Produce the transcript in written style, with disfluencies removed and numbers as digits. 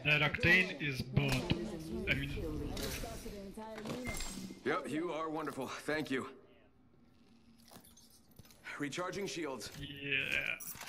That Octane is bot. I mean, Yep, you are wonderful. Thank you. Recharging shields. yeah.